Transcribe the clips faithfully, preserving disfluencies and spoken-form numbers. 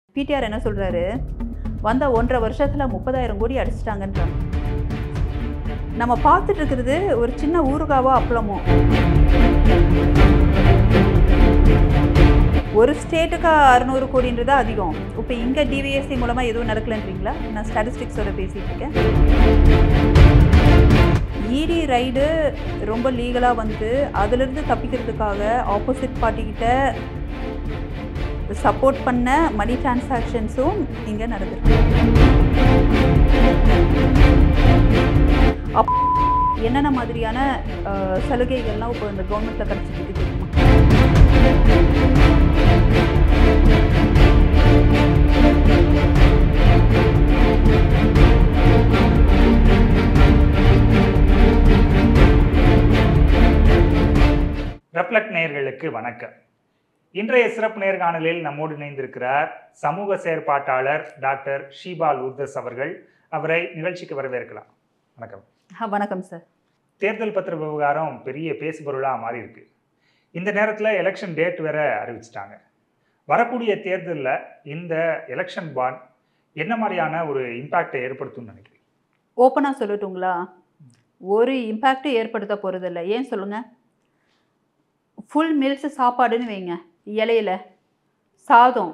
PTR என்ன சொல்றாரு, வந்த ஒன்றரை வருஷத்துல முப்பதாயிரம் கோடி அடிச்சிட்டாங்கன்றாங்க. நம்ம பார்த்துட்டு இருக்கிறது ஒரு சின்ன ஊறுகாவோ அப்பளமோ. ஒரு ஸ்டேட்டுக்கு அறுநூறு கோடின்றது அதிகம். இப்போ இங்கே டிவிஎஸ்சி மூலமாக எதுவும் நடக்கலன்றீங்களா? நான் ஸ்டாட்டிஸ்டிக்ஸோட பேசிகிட்டு இருக்கேன். இடி ரைடு ரொம்ப லீகலாக வந்து அதிலிருந்து தப்பிக்கிறதுக்காக ஆப்போசிட் பார்ட்டிக்கிட்ட சப்போர்ட் பண்ண மணி டிரான்சாக்ஷன்ஸும் இங்கே நடந்திருக்கு. அப் என்னென்ன மாதிரியான சலுகைகள்லாம் இப்போ இந்த கவர்மெண்ட்டில் கிடச்சிட்டு இருக்கு தெரியுமா? ரெஃப்ளெக்ட் நேயர்களுக்கு வணக்கம். இன்றைய சிறப்பு நேர்காணலில் நம்மோடு இணைந்திருக்கிறார் சமூக செயற்பாட்டாளர் டாக்டர் ஷீபா லூர்தஸ் அவர்கள். அவரை நிகழ்ச்சிக்கு வரவேற்கலாம். வணக்கம். வணக்கம் சார். தேர்தல் பத்திர விவகாரம் பெரிய பேசுபொருளாக மாறி இருக்கு. இந்த நேரத்தில் எலெக்ஷன் டேட் வேற அறிவிச்சிட்டாங்க. வரக்கூடிய தேர்தலில் இந்த எலெக்ஷன் பாண்ட் என்ன மாதிரியான ஒரு இம்பேக்டை ஏற்படுத்தும்னு நினைக்கிறீங்க? ஓப்பனாக சொல்லட்டுங்களா? ஒரு இம்பேக்டும் ஏற்படுத்த போகிறதில்ல. ஏன் சொல்லுங்கள்? ஃபுல் மீல்ஸு சாப்பாடுன்னு வைங்க, இலையில சாதம்,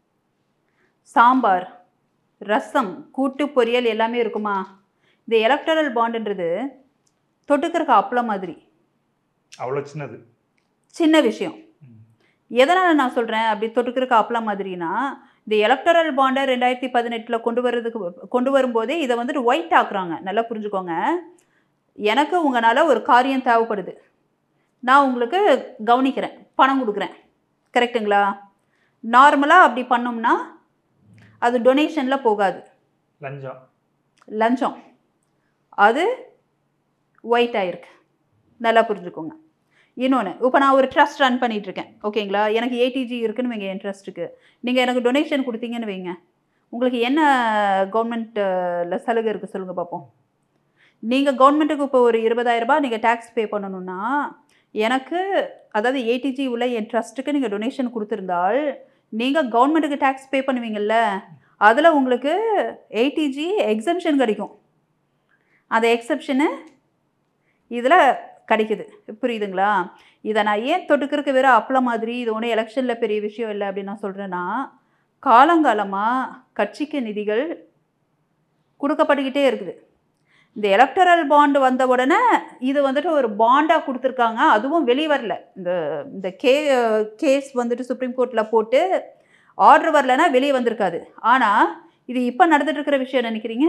சாம்பார், ரசம், கூட்டு, பொரியல் எல்லாமே இருக்குமா? இந்த எலக்டரல் பாண்டுன்றது தொட்டுக்கிறக்கு அப்பளம் மாதிரி. அவ்வளோ சின்னது, சின்ன விஷயம். எதனால் நான் சொல்கிறேன் அப்படி தொட்டுக்கிறக்கு அப்பளம் மாதிரினா, இந்த எலக்டரல் பாண்டை ரெண்டாயிரத்தி பதினெட்டில் கொண்டு வர்றதுக்கு கொண்டு வரும்போதே இதை வந்துட்டு ஒயிட் ஆக்குறாங்க. நல்லா புரிஞ்சுக்கோங்க. எனக்கு உங்களால் ஒரு காரியம் தேவைப்படுது, நான் உங்களுக்கு கவனிக்கிறேன், பணம் கொடுக்குறேன், கரெக்டுங்களா? நார்மலாக அப்படி பண்ணோம்னா அது டொனேஷனில் போகாது, லஞ்சம் லஞ்சம் அது ஒயிட் ஆகிருக்கு. நல்லா புரிஞ்சுக்கோங்க. இன்னொன்று, இப்போ நான் ஒரு ட்ரஸ்ட் ரன் பண்ணிகிட்ருக்கேன், ஓகேங்களா? எனக்கு ஏடிஜி இருக்குன்னு வைங்க, என் ட்ரஸ்ட்டுக்கு. நீங்கள் எனக்கு டொனேஷன் கொடுத்தீங்கன்னு வைங்க, உங்களுக்கு என்ன கவர்மெண்ட்டில் சலுகை இருக்குது சொல்லுங்கள் பார்ப்போம். நீங்கள் கவர்மெண்ட்டுக்கு இப்போ ஒரு இருபதாயிரரூபா நீங்கள் டேக்ஸ் பே பண்ணணுன்னா, எனக்கு அதாவது ஏடிஜி உள்ள என் ட்ரஸ்ட்டுக்கு நீங்கள் டொனேஷன் கொடுத்துருந்தால் நீங்கள் கவர்மெண்ட்டுக்கு டேக்ஸ் பே பண்ணுவீங்கள்ல, அதில் உங்களுக்கு ஏடிஜி எக்ஸம்ஷன் கிடைக்கும். அந்த எக்ஸப்ஷனு இதில் கிடைக்குது. புரியுதுங்களா? இதை நான் ஏன் தொட்டுக்கிறதுக்கு வேறு அப்பளம் மாதிரி இது ஒன்றும் எலெக்ஷனில் பெரிய விஷயம் இல்லை அப்படின்னு நான் சொல்கிறேன்னா, காலங்காலமாக கட்சிக்கு நிதிகள் கொடுக்கப்பட்டுக்கிட்டே இருக்குது. இந்த எலக்டரல் பாண்டு வந்த உடனே இது வந்துட்டு ஒரு பாண்டாக கொடுத்துருக்காங்க. அதுவும் வெளியே வரல. இந்த இந்த கே கேஸ் வந்துட்டு சுப்ரீம் கோர்ட்டில் போட்டு ஆர்டர் வரலன்னா வெளியே வந்திருக்காது. ஆனால் இது இப்போ நடந்துட்டு இருக்கிற விஷயம் நினைக்கிறீங்க,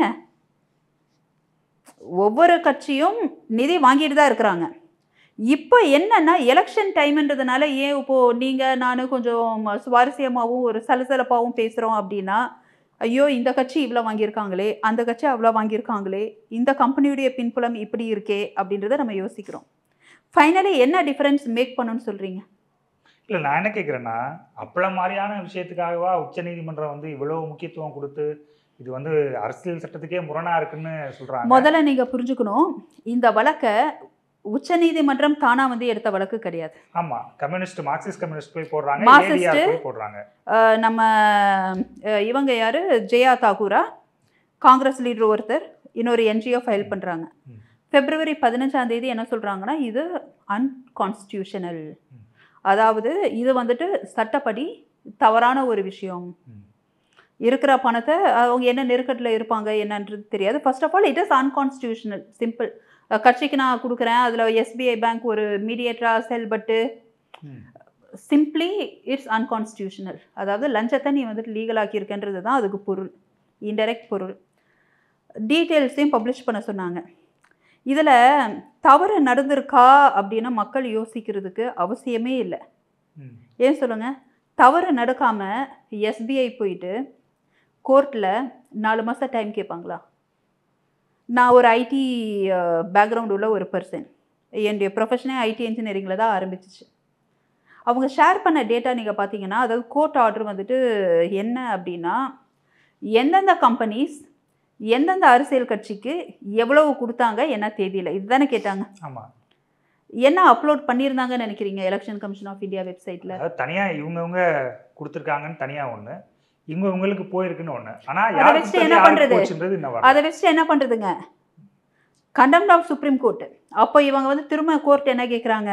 ஒவ்வொரு கட்சியும் நிதி வாங்கிட்டு தான் இருக்கிறாங்க. இப்போ என்னன்னா எலெக்ஷன் டைம்ன்றதுனால ஏன் இப்போது நீங்கள் நான் கொஞ்சம் சுவாரஸ்யமாகவும் ஒரு சலசலப்பாகவும் பேசுகிறோம் அப்படின்னா, ஐயோ இந்த கட்சி இவ்வளோ வாங்கியிருக்காங்களே, அந்த கட்சி அவ்வளோ வாங்கியிருக்காங்களே, இந்த கம்பெனியுடைய பின்புலம் இப்படி இருக்கே அப்படின்றத நம்ம யோசிக்கிறோம். ஃபைனலி என்ன டிஃப்ரென்ஸ் மேக் பண்ணணும்னு சொல்கிறீங்க? இல்லை, நான் என்ன கேட்குறேன்னா, அப்பளம் மாதிரியான விஷயத்துக்காகவா உச்சநீதிமன்றம் வந்து இவ்வளோ முக்கியத்துவம் கொடுத்து இது வந்து அரசியல் சட்டத்துக்கே முரணாக இருக்குன்னு சொல்கிறாங்க? முதல்ல நீங்கள் புரிஞ்சுக்கணும், இந்த வழக்கை உச்சநீதிமன்றம் தானா வந்து எடுத்த வழக்கு கிடையாது. ஆமா, கம்யூனிஸ்ட் மார்க்சிஸ்ட் கம்யூனிஸ்ட் போய் போடுறாங்க, மார்க்சிஸ்ட் போய் போடுறாங்க. நம்ம இவங்க யாரு, ஜெயா தாக்கூரா, காங்கிரஸ் லீடர் ஒருத்தர், இன்னொரு என்ஜிஓ ஃபைல் பண்றாங்க. பிப்ரவரி பதினஞ்சாம் தேதி என்ன சொல்றாங்கன்னா, இது அன்கான்ஸ்டியூஷனல், அதாவது இது வந்துட்டு சட்டப்படி தவறான ஒரு விஷயம். இருக்கிற பணத்தை அவங்க என்ன நெருக்கடியில் இருப்பாங்க என்னன்றது தெரியாது. First of all it is unconstitutional, simple. கட்சிக்கு நான் கொடுக்குறேன், அதில் எஸ்பிஐ பேங்க் ஒரு மீடியேட்டராக செயல்பட்டு, சிம்பிளி இட்ஸ் அன்கான்ஸ்டியூஷனல். அதாவது லஞ்சத்தை நீ வந்துட்டு லீகலாக்கி இருக்கன்றது தான் அதுக்கு பொருள், இன்டெரக்ட் பொருள். டீட்டெயில்ஸையும் பப்ளிஷ் பண்ண சொன்னாங்க. இதில் தவறு நடந்திருக்கா அப்படின்னு மக்கள் யோசிக்கிறதுக்கு அவசியமே இல்லை. ஏன் சொல்லுங்கள்? தவறு நடக்காமல் எஸ்பிஐ போயிட்டு கோர்ட்டில் நாலு மாதம் டைம் கேட்பாங்களா? நான் ஒரு ஐடி பேக்ரவுண்ட் உள்ள ஒரு பர்சன், என்னுடைய ப்ரொஃபஷனே ஐடி இன்ஜினியரிங்கில் தான் ஆரம்பிச்சிச்சு. அவங்க ஷேர் பண்ண டேட்டா நீங்கள் பார்த்தீங்கன்னா, அதாவது கோர்ட் ஆர்டர் வந்துட்டு என்ன அப்படின்னா, எந்தெந்த கம்பெனிஸ் எந்தெந்த அரசியல் கட்சிக்கு எவ்வளவு கொடுத்தாங்க என்ன தேதியில், இதுதானே கேட்டாங்க. ஆமாம். என்ன அப்லோட் பண்ணியிருந்தாங்கன்னு நினைக்கிறீங்க எலெக்ஷன் கமிஷன் ஆஃப் இந்தியா வெப்சைட்டில்? தனியாக இவங்கவுங்க கொடுத்துருக்காங்கன்னு தனியாக ஒன்று, இங்க உங்களுக்கு போயிருக்குன்னு ஒண்ணு. ஆனா அதை யாருக்கு வச்சுட்டு சரி என்ன யாருக்கு பண்றது போச்சுன்றது இன்னும் வரல. அதை வச்சுட்டு என்ன பண்றதுங்க கண்டெம்ட் ஆஃப் சுப்ரீம் கோர்ட். அப்போ இவங்க வந்து திரும்ப கோர்ட் என்ன கேட்குறாங்க,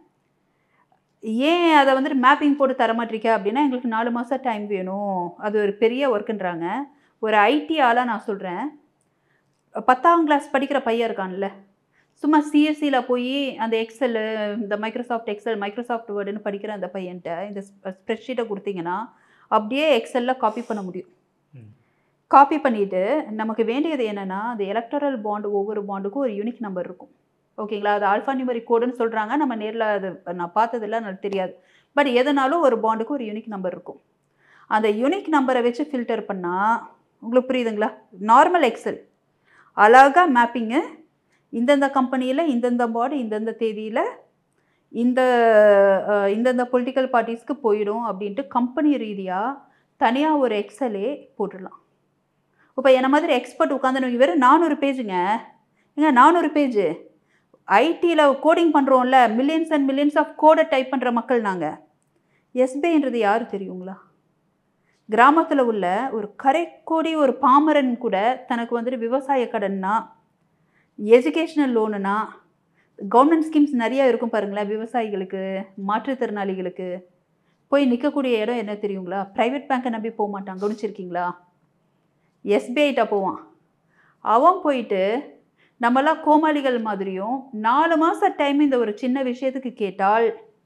ஏன் அதை வந்துட்டு மேப்பிங் போட்டு தரமாட்டீங்க அப்படின்னா எங்களுக்கு நாலு மாதம் டைம் வேணும், அது ஒரு பெரிய ஒர்க்குன்றாங்க. ஒரு ஐடி ஆளாக நான் சொல்கிறேன், பத்தாம் கிளாஸ் படிக்கிற பையன் இருக்கான்ல, சும்மா சிஎஸ்சியில் போய் அந்த எக்ஸல், இந்த மைக்ரோசாஃப்ட் எக்ஸல், மைக்ரோசாஃப்ட் வேர்டுன்னு படிக்கிற அந்த பையன்கிட்ட இந்த ஸ்ப்ரெட்ஷீட்டை கொடுத்தீங்கன்னா அப்படியே எக்ஸலில் காப்பி பண்ண முடியும். காப்பி பண்ணிவிட்டு நமக்கு வேண்டியது என்னென்னா, அந்த எலக்டரல் பாண்டு ஒவ்வொரு பாண்டுக்கும் ஒரு யூனிக் நம்பர் இருக்கும். ஓகேங்களா? அது ஆல்ஃபா நியூமரிக் கோடுன்னு சொல்கிறாங்க. நம்ம நேரில் அது நான் பார்த்ததில்ல, எனக்கு தெரியாது. பட் எதனாலும் ஒரு பாண்டுக்கு ஒரு யூனிக் நம்பர் இருக்கும். அந்த யூனிக் நம்பரை வச்சு ஃபில்டர் பண்ணால் உங்களுக்கு புரியுதுங்களா? நார்மல் எக்ஸல் அழகாக மேப்பிங்கு இந்தந்த கம்பெனியில் இந்தந்த பாண்டு இந்தந்த தேதியில் இந்த இந்தந்த பொலிட்டிக்கல் பார்ட்டிஸ்க்கு போயிடும் அப்படின்ட்டு கம்பெனி ரீதியாக தனியாக ஒரு எக்ஸலே போட்டுடலாம். இப்போ என்ன மாதிரி எக்ஸ்பர்ட் உட்காந்து வெறும் நானூறு பேஜுங்க, ஏங்க நானூறு பேஜு ஐடியில் கோடிங் பண்ணுறோம்ல, மில்லியன்ஸ் அண்ட் மில்லியன்ஸ் ஆஃப் கோடை டைப் பண்ணுற மக்கள் நாங்கள். எஸ்பிஐன்றது யார் தெரியுங்களா? கிராமத்தில் உள்ள ஒரு கரைக்கோடி ஒரு பாமரன் கூட தனக்கு வந்துட்டு விவசாய கடன்னா, எஜுகேஷ்னல் லோனுனா, கவர்மெண்ட் ஸ்கீம்ஸ் நிறையா இருக்கும் பாருங்களேன், விவசாயிகளுக்கு, மாற்றுத்திறனாளிகளுக்கு போய் நிற்கக்கூடிய இடம் என்ன தெரியுங்களா? ப்ரைவேட் பேங்க்கை நம்பி போக மாட்டான். கவனிச்சிருக்கீங்களா? எஸ்பிஐட்ட போவான். அவன் போயிட்டு நம்மளாம் கோமாளிகள் மாதிரியும் நாலு மாதம் டைம் இந்த ஒரு சின்ன விஷயத்துக்கு கேட்டால்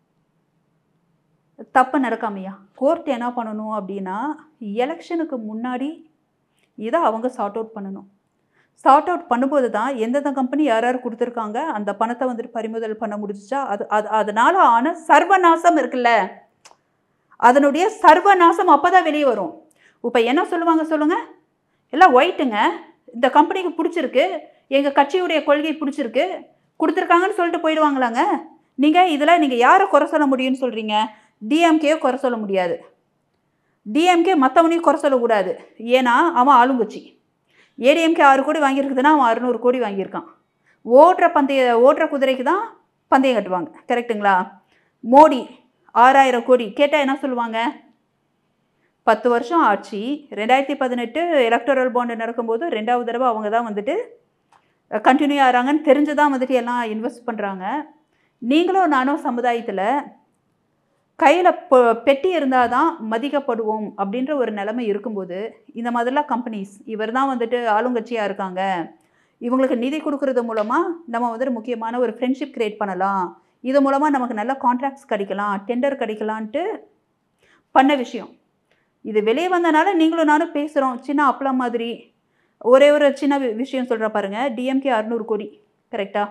தப்பு நடக்காமையா? கோர்ட் என்ன பண்ணணும் அப்படின்னா, எலெக்ஷனுக்கு முன்னாடி இதை அவங்க சார்ட் அவுட் பண்ணணும். சார்ட் அவுட் பண்ணும்போது தான் எந்தெந்த கம்பெனி யார் யார் கொடுத்துருக்காங்க, அந்த பணத்தை வந்துட்டு பறிமுதல் பண்ண முடிஞ்சிச்சா, அது அது அதனால் ஆன சர்வநாசம் இருக்குல்ல, அதனுடைய சர்வநாசம் அப்போ தான் வெளியே வரும். இப்போ என்ன சொல்லுவாங்க சொல்லுங்கள், எல்லாம் ஒயிட்டுங்க, இந்த கம்பெனிக்கு பிடிச்சிருக்கு, எங்கள் கட்சியுடைய கொள்கை பிடிச்சிருக்கு, கொடுத்துருக்காங்கன்னு சொல்லிட்டு போயிடுவாங்களாங்க. நீங்கள் இதில் நீங்கள் யாரை குறை சொல்ல முடியும்னு சொல்கிறீங்க? டிஎம்கேயை குறை சொல்ல முடியாது. டிஎம்கே மற்றவனையும் குறை சொல்லக்கூடாது, ஏன்னா அவன் ஆளுங்கட்சி. ஏடிஎம்கே ஆறு கோடி வாங்கியிருக்குதுன்னா அவன் அறுநூறு கோடி வாங்கியிருக்கான். ஓட்டுற பந்தய ஓட்டுற குதிரைக்கு தான் பந்தயம் கட்டுவாங்க, கரெக்டுங்களா? மோடி ஆறாயிரம் கோடி கேட்டால் என்ன சொல்லுவாங்க? பத்து வருஷம் ஆட்சி, ரெண்டாயிரத்தி பதினெட்டு எலக்டரல் பாண்டு நடக்கும்போது ரெண்டாவது தடவை அவங்க தான் வந்துட்டு கண்டினியூ ஆகிறாங்கன்னு தெரிஞ்சு தான் வந்துட்டு எல்லாம் இன்வெஸ்ட் பண்ணுறாங்க. நீங்களும் நானும் சமுதாயத்தில் கையில் பொ பெட்டி இருந்தால் தான் மதிக்கப்படுவோம் அப்படின்ற ஒரு நிலைமை இருக்கும்போது, இந்த மாதிரிலாம் கம்பெனிஸ் இவர் தான் வந்துட்டு ஆளுங்கட்சியாக இருக்காங்க, இவங்களுக்கு நிதி கொடுக்கறது மூலமாக நம்ம வந்துட்டு முக்கியமான ஒரு ஃப்ரெண்ட்ஷிப் க்ரியேட் பண்ணலாம், இது மூலமாக நமக்கு நல்ல கான்ட்ராக்ட்ஸ் கிடைக்கலாம், டெண்டர் கிடைக்கலான்ட்டு பண்ண விஷயம். இது வெளியே வந்தனால நீங்களும் நானும் பேசுகிறோம். சின்ன அப்பளம் மாதிரி ஒரே ஒரு சின்ன விஷயம் சொல்கிற பாருங்க, டிஎம்கே அறுநூறு கோடி கரெக்டா?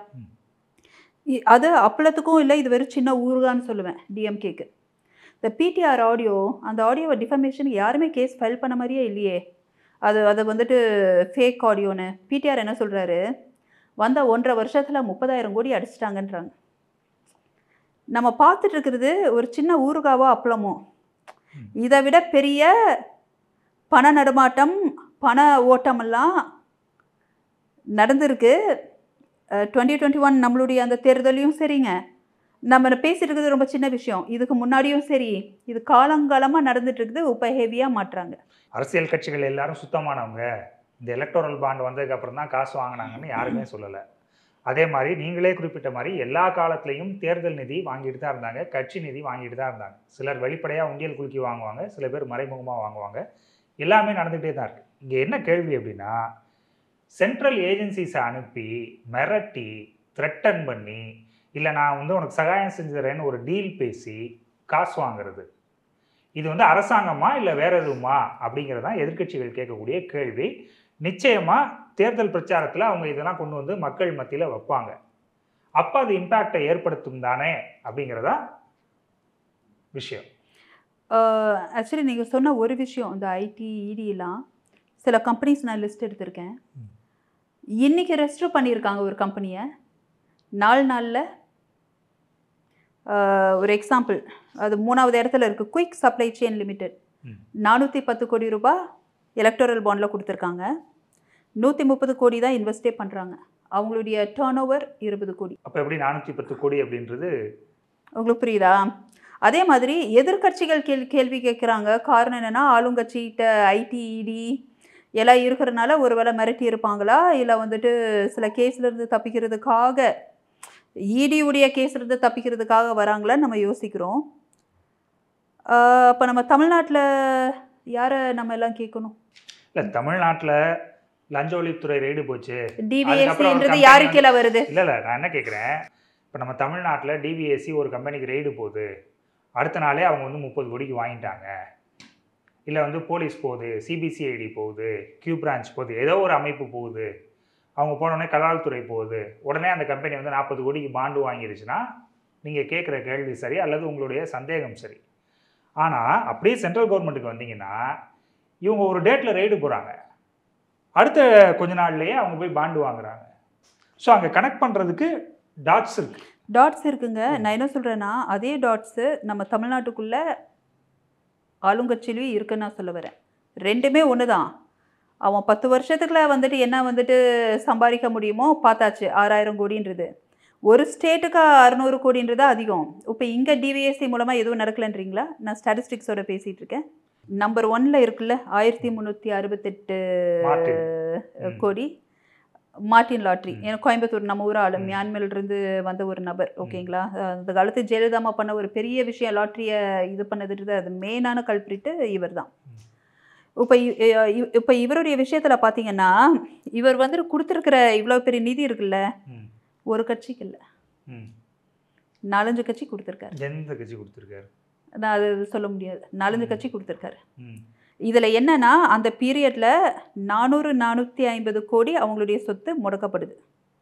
அது அப்பளத்துக்கும் இல்லை, இது வெறும் சின்ன ஊருகான்னு சொல்லுவேன் டிஎம்கேக்கு. இந்த பிடிஆர் ஆடியோ, அந்த ஆடியோவை டிஃபமேஷனுக்கு யாருமே கேஸ் ஃபைல் பண்ண மாதிரியே இல்லையே. அது அதை வந்துட்டு ஃபேக் ஆடியோன்னு பிடிஆர் என்ன சொல்கிறாரு, வந்த ஒன்றரை வருஷத்தில் முப்பதாயிரம் கோடி அடிச்சிட்டாங்கன்றாங்க. நம்ம பார்த்துட்டு இருக்கிறது ஒரு சின்ன ஊருகாவோ அப்பளமோ, இதை விட பெரிய பண நடமாட்டம், பண ஓட்டமெல்லாம் நடந்திருக்கு. டுவெண்ட்டி டுவெண்ட்டி ஒன் நம்மளுடைய அந்த தேர்தலையும் சரிங்க, நம்ம பேசிட்டு இருக்கிறது ரொம்ப சின்ன விஷயம், இதுக்கு முன்னாடியும் சரி, இது காலங்காலமாக நடந்துட்டு இருக்குது. இப்போ ஹெவியாக மாட்டுறாங்க. அரசியல் கட்சிகள் எல்லாரும் சுத்தமானவங்க, இந்த எலக்டோரல் பாண்ட் வந்ததுக்கு அப்புறம் தான் காசு வாங்கினாங்கன்னு யாருமே சொல்லலை. அதே மாதிரி நீங்களே குறிப்பிட்ட மாதிரி எல்லா காலத்துலேயும் தேர்தல் நிதி வாங்கிட்டு தான் இருந்தாங்க, கட்சி நிதி வாங்கிட்டு தான் இருந்தாங்க. சிலர் வெளிப்படையாக உண்டியல் குலுக்கி வாங்குவாங்க, சில பேர் மறைமுகமாக வாங்குவாங்க. எல்லாமே நடந்துகிட்டே தான் இருக்குது. இங்கே என்ன கேள்வி அப்படின்னா, சென்ட்ரல் ஏஜென்சிஸை அனுப்பி மிரட்டி த்ரெட்டன் பண்ணி, இல்லை நான் வந்து உனக்கு சகாயம் செஞ்சுறேன்னு ஒரு டீல் பேசி காசு வாங்குறது, இது வந்து அரசாங்கமா இல்லை வேற எதுவுமா அப்படிங்கிறதான் எதிர்க்கட்சிகள் கேட்கக்கூடிய கேள்வி. நிச்சயமாக தேர்தல் பிரச்சாரத்தில் அவங்க இதெல்லாம் கொண்டு வந்து மக்கள் மத்தியில் வைப்பாங்க. அப்போ அது இம்பேக்டை ஏற்படுத்தும் தானே அப்படிங்கிறதா விஷயம். ஆக்சுவலி நீங்கள் சொன்ன ஒரு விஷயம், இந்த ஐடி இடிலாம் சில கம்பெனிஸ் நான் லிஸ்ட் எடுத்திருக்கேன். இன்றைக்கி ரெஜிஸ்டர் பண்ணியிருக்காங்க ஒரு கம்பெனியை, நாலு நாளில் ஒரு எக்ஸாம்பிள், அது மூணாவது இடத்துல இருக்குது, குயிக் சப்ளை செயின் லிமிடெட். நானூற்றி பத்து கோடி ரூபாய் எலக்டோரல் பாண்டில் கொடுத்துருக்காங்க, நூற்றி முப்பது கோடி தான் இன்வெஸ்டே பண்ணுறாங்க. அவங்களுடைய டேர்ன் ஓவர் இருபது கோடி. அப்போ எப்படி நானூற்றி பத்து கோடி அப்படின்றது உங்களுக்கு புரியுதா? அதே மாதிரி எதிர்க்கட்சிகள் கேள் கேள்வி கேட்குறாங்க. காரணம் என்னென்னா ஆளுங்கட்சிகிட்ட ஐடி இடி எல்லாம் இருக்கிறனால ஒரு வேளை மிரட்டி இருப்பாங்களா, இல்லை வந்துட்டு சில கேஸ்லேருந்து தப்பிக்கிறதுக்காக இடியுடைய கேஸ்லேருந்து தப்பிக்கிறதுக்காக வராங்களான்னு நம்ம யோசிக்கிறோம். அப்போ நம்ம தமிழ்நாட்டில் யாரை நம்ம எல்லாம் கேட்கணும்? இல்லை, தமிழ்நாட்டில் லஞ்ச ஒழிப்புத்துறை ரெய்டு போச்சு, டிவிஎஸ்சின்றது யாருக்கு கீழே வருது? இல்லை இல்லை நான் என்ன கேட்குறேன், இப்போ நம்ம தமிழ்நாட்டில் டிவிஎஸ்சி ஒரு கம்பெனிக்கு ரெய்டு போகுது, அடுத்த நாளே அவங்க வந்து முப்பது கோடிக்கு வாங்கிட்டாங்க, இல்லை வந்து போலீஸ் போகுது, சிபிசிஐடி போகுது, கியூ பிரான்ச் போகுது, ஏதோ ஒரு அமைப்பு போகுது, அவங்க போனோடனே கலால்துறை போகுது, உடனே அந்த கம்பெனி வந்து நாற்பது கோடிக்கு பாண்டு வாங்கிருச்சுன்னா நீங்கள் கேட்குற கேள்வி சரி அல்லது உங்களுடைய சந்தேகம் சரி. ஆனால் அப்படியே சென்ட்ரல் கவர்மெண்ட்டுக்கு வந்தீங்கன்னா இவங்க ஒரு டேட்டில் ரெய்டு போகிறாங்க, அடுத்த கொஞ்ச நாள்லேயே அவங்க போய் பாண்டு வாங்குறாங்க. ஸோ அங்கே கனெக்ட் பண்ணுறதுக்கு டாட்ஸ் இருக்கு டாட்ஸ் இருக்குங்க. நான் என்ன சொல்கிறேன்னா அதே டாட்ஸு நம்ம தமிழ்நாட்டுக்குள்ளே ஆளுங்கட்சியிலையும் இருக்குன்னு நான் சொல்ல வரேன். ரெண்டுமே ஒன்று தான். அவன் பத்து வருஷத்துக்குள்ள வந்துட்டு என்ன வந்துட்டு சம்பாதிக்க முடியுமோ பார்த்தாச்சு. ஆறாயிரம் கோடின்றது ஒரு ஸ்டேட்டுக்கு அறுநூறு கோடின்றது அதிகம். இப்போ இங்கே டிவிஎஸ்சி மூலமாக எதுவும் நடக்கலைன்றீங்களா? நான் ஸ்டாட்டிஸ்டிக்ஸோட பேசிகிட்டு இருக்கேன். நம்பர் ஒன்ல இருக்குல்ல ஆயிரத்தி முந்நூற்றி அறுபத்தெட்டு கோடி மார்டின் லாட்ரி. ஏன்னா கோயம்புத்தூர் நம்ம ஊர் ஆளு, மியான்மர்லேருந்து வந்த ஒரு நபர். ஓகேங்களா? அந்த காலத்து ஜெயலலிதாமா பண்ண ஒரு பெரிய விஷயம் லாட்ரியை இது பண்ணதுன்றது அது மெயினான கல்பிரிட்டு இவர் தான். இப்போ இப்போ இவருடைய விஷயத்தில் பார்த்தீங்கன்னா இவர் வந்துட்டு கொடுத்துருக்கிற இவ்வளோ பெரிய நிதி இருக்குல்ல, ஒரு கட்சிக்கு இல்லை, நாலஞ்சு கட்சி கொடுத்துருக்காரு. எந்த கட்சி கொடுத்துருக்காரு நான் அது சொல்ல முடியாது. நாலஞ்சு கட்சி கொடுத்துருக்காரு. இதில் என்னன்னா அந்த பீரியடில் நானூறு நானூற்றி ஐம்பது கோடி அவங்களுடைய சொத்து முடக்கப்படுது.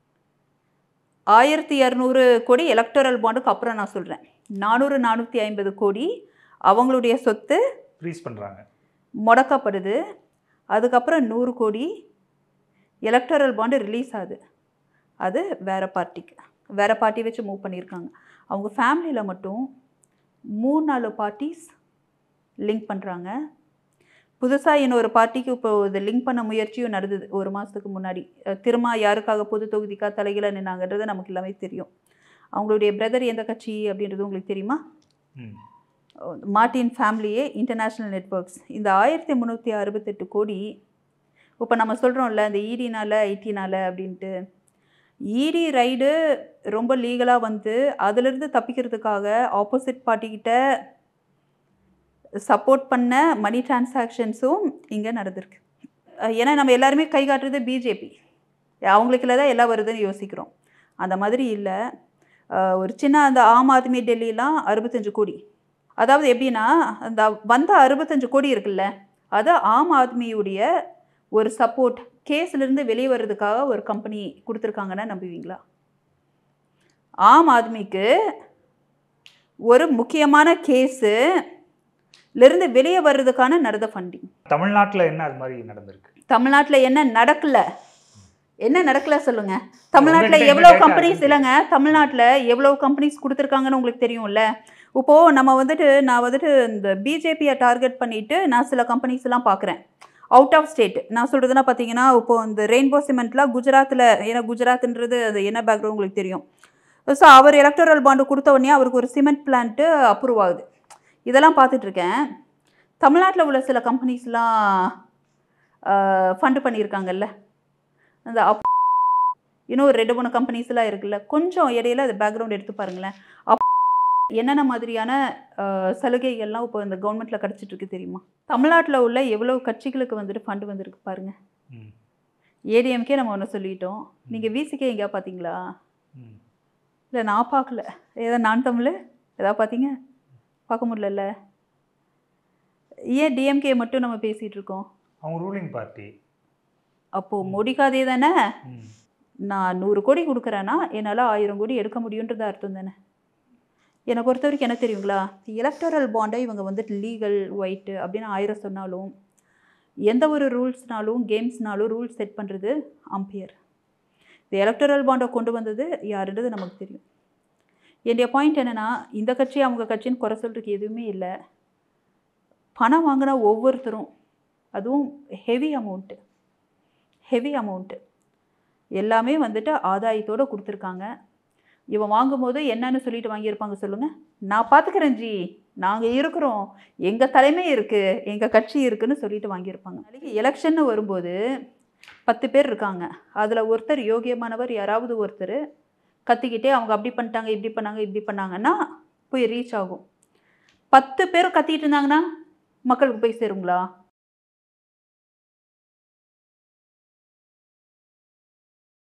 ஆயிரத்தி இரநூறு கோடி எலக்டோரல் பாண்டுக்கு அப்புறம் நான் சொல்கிறேன். நானூறு நானூற்றி ஐம்பது கோடி அவங்களுடைய சொத்து ஃப்ரீஸ் பண்ணுறாங்க, முடக்கப்படுது. அதுக்கப்புறம் நூறு கோடி எலக்டோரல் பாண்டு ரிலீஸ் ஆகுது. அது வேறு பார்ட்டிக்கு வேறு பார்ட்டி வச்சு மூவ் பண்ணியிருக்காங்க. அவங்க ஃபேமிலியில் மட்டும் மூணு நாலு பார்ட்டிஸ் லிங்க் பண்ணுறாங்க. புதுசாக இன்னொரு பார்ட்டிக்கு இப்போ இது லிங்க் பண்ண முயற்சியும் நடந்தது ஒரு மாதத்துக்கு முன்னாடி. திரும்ப யாருக்காக பொது தொகுதிக்காக தலைகளாக நின்னாங்கன்றது நமக்கு எல்லாமே தெரியும். அவங்களுடைய பிரதர் எந்த கட்சி அப்படின்றது உங்களுக்கு தெரியுமா? மார்டின் ஃபேமிலியே இன்டர்நேஷ்னல் நெட்வொர்க்ஸ். இந்த ஆயிரத்தி முந்நூற்றி அறுபத்தெட்டு கோடி இப்போ நம்ம சொல்கிறோம்ல இந்த இடினால் ஐடினால் அப்படின்ட்டு, இடி ரைடு ரொம்ப லீகலாக வந்து அதிலிருந்து தப்பிக்கிறதுக்காக ஆப்போசிட் பார்ட்டிக்கிட்ட சப்போர்ட் பண்ண மணி டிரான்சாக்ஷன்ஸும் இங்கே நடந்திருக்கு. ஏன்னா நம்ம எல்லாருமே கை காட்டுறது பிஜேபி, அவங்களுக்குள்ள தான் எல்லாம் வருதுன்னு யோசிக்கிறோம். அந்த மாதிரி இல்லை. ஒரு சின்ன அந்த ஆம் ஆத்மி டெல்லிலாம் அறுபத்தஞ்சு கோடி, அதாவது எப்படின்னா அந்த வந்த அறுபத்தஞ்சு கோடி இருக்குல்ல, அது ஆம் ஆத்மியுடைய ஒரு சப்போர்ட் கேஸ்லேருந்து வெளியே வர்றதுக்காக ஒரு கம்பெனி கொடுத்துருக்காங்கன்னா நம்புவீங்களா? ஆம் ஆத்மிக்கு ஒரு முக்கியமான கேஸுலேருந்து வெளியே வர்றதுக்கான நடந்த ஃபண்டிங். தமிழ்நாட்டில் என்ன அது மாதிரி நடந்திருக்கு? தமிழ்நாட்டில் என்ன நடக்கல என்ன நடக்கல சொல்லுங்க. தமிழ்நாட்டில் எவ்வளோ கம்பெனிஸ் இல்லைங்க, தமிழ்நாட்டில் எவ்வளோ கம்பெனிஸ் கொடுத்துருக்காங்கன்னு உங்களுக்கு தெரியும்ல. இப்போது நம்ம வந்துட்டு நான் வந்துட்டு இந்த பிஜேபியை டார்கெட் பண்ணிவிட்டு நான் சில கம்பெனிஸ் எல்லாம் பார்க்குறேன் அவுட் ஆஃப் ஸ்டேட். நான் சொல்கிறதுனா பார்த்தீங்கன்னா இப்போது இந்த ரெயின்போ சிமெண்ட்லாம் குஜராத்தில், ஏன்னா குஜராத்ன்றது அது என்ன பேக்ரவுண்ட் உங்களுக்கு தெரியும். ஸோ அவர் எலக்டோரல் பாண்டு கொடுத்த உடனே அவருக்கு ஒரு சிமெண்ட் பிளான்ட்டு அப்ரூவ் ஆகுது. இதெல்லாம் பார்த்துட்ருக்கேன். தமிழ்நாட்டில் உள்ள சில கம்பெனிஸ்லாம் ஃபண்டு பண்ணியிருக்காங்கல்ல, அந்த அப் இன்னும் ஒரு ரெண்டு மூணு கம்பெனிஸ்லாம் இருக்குல்ல, கொஞ்சம் இடையில அது பேக்ரவுண்ட் எடுத்து பாருங்களேன். அப் என்னென்ன மாதிரியான சலுகைகள்லாம் இப்போ இந்த கவர்மெண்ட்டில் கிடச்சிட்ருக்கு தெரியுமா? தமிழ்நாட்டில் உள்ள எவ்வளோ கட்சிகளுக்கு வந்துட்டு ஃபண்டு வந்திருக்கு பாருங்கள். ஏடிஎம்கே நம்ம ஒன்று சொல்லிட்டோம். நீங்கள் விசிகே எங்கேயா பார்த்தீங்களா? இல்லை நான் பார்க்கல. ஏதோ நான் தமிழ் எதாவது பார்த்தீங்க? பார்க்க முடியல. ஏன் டிஎம்கே மட்டும் நம்ம பேசிகிட்டு இருக்கோம்? அவங்க ரூலிங் பார்ட்டி. அப்போது மோடிக்காதே தானே. நான் நூறு கோடி கொடுக்குறேன்னா என்னால் ஆயிரம் கோடி எடுக்க முடியுன்றது அர்த்தம் தானே. என்னை பொறுத்த வரைக்கும் என்ன தெரியுங்களா, எலக்டோரல் பாண்டை இவங்க வந்துட்டு லீகல் ஒயிட்டு அப்படின்னு ஆயிரம் சொன்னாலும் எந்த ஒரு ரூல்ஸ்னாலும் கேம்ஸ்னாலும் ரூல்ஸ் செட் பண்ணுறது அம்பையர். இந்த எலக்டோரல் பாண்டை கொண்டு வந்தது யாருன்றது நமக்கு தெரியும். என்னுடைய பாயிண்ட் என்னென்னா, இந்த கட்சி அவங்க கட்சின்னு குறை சொல்கிறதுக்கு எதுவுமே இல்லை. பணம் வாங்கினா ஒவ்வொருத்தரும், அதுவும் ஹெவி அமௌண்ட்டு ஹெவி அமௌண்ட்டு எல்லாமே வந்துட்டு ஆதாயத்தோடு கொடுத்துருக்காங்க. இவன் வாங்கும்போது என்னன்னு சொல்லிட்டு வாங்கியிருப்பாங்க சொல்லுங்கள்? நான் பார்த்துக்கிறேன் ஜி, நாங்கள் இருக்கிறோம், எங்கள் தலைமை இருக்குது, எங்கள் கட்சி இருக்குன்னு சொல்லிட்டு வாங்கியிருப்பாங்க. நாளைக்கு எலெக்ஷன்னு வரும்போது பத்து பேர் இருக்காங்க, அதில் ஒருத்தர் யோகியமானவர் யாராவது ஒருத்தர் கத்திக்கிட்டே அவங்க அப்படி பண்ணிட்டாங்க, இப்படி பண்ணாங்க, இப்படி பண்ணாங்கன்னா போய் ரீச் ஆகும். பத்து பேர் கத்திட்டு இருந்தாங்கன்னா மக்களுக்கு போய் சேருங்களா?